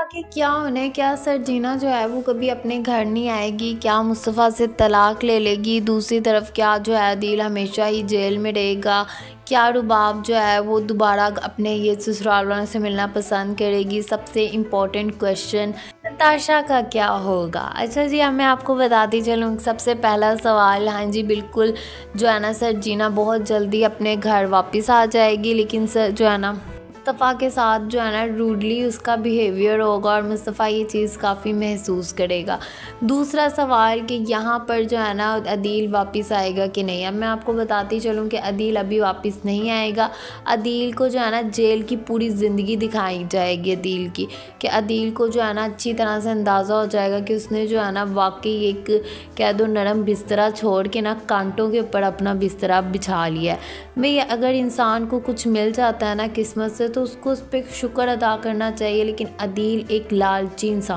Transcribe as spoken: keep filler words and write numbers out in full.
आगे क्या होना है, क्या सरजीना जो है वो कभी अपने घर नहीं आएगी, क्या मुस्तफ़ा से तलाक ले लेगी, दूसरी तरफ क्या जो है अदील हमेशा ही जेल में रहेगा, क्या रुबाब जो है वो दोबारा अपने ये ससुराल वालों से मिलना पसंद करेगी। सबसे इम्पोर्टेंट क्वेश्चन नताशा का क्या होगा। अच्छा जी, अब मैं आपको बताती चलूँ सबसे पहला सवाल। हाँ जी बिल्कुल, जो है ना सरजीना बहुत जल्दी अपने घर वापस आ जाएगी, लेकिन सर जो है ना मुस्तफ़ा के साथ जो है ना रूडली उसका बिहेवियर होगा और मुस्तफ़ा ये चीज़ काफ़ी महसूस करेगा। दूसरा सवाल कि यहाँ पर जो है ना अदील वापस आएगा कि नहीं। अब मैं आपको बताती चलूँ कि अदील अभी वापस नहीं आएगा। अदील को जो है ना जेल की पूरी ज़िंदगी दिखाई जाएगी अदील की, कि अदील को जो है ना अच्छी तरह से अंदाज़ा हो जाएगा कि उसने जो है ना वाकई एक कह दो नरम बिस्तरा छोड़ के ना कांटों के ऊपर अपना बिस्तरा बिछा लिया है। भाई अगर इंसान को कुछ मिल जाता है ना किस्मत से, तो उसको उस पर शुक्र अदा करना चाहिए, लेकिन अदील एक लालची इंसान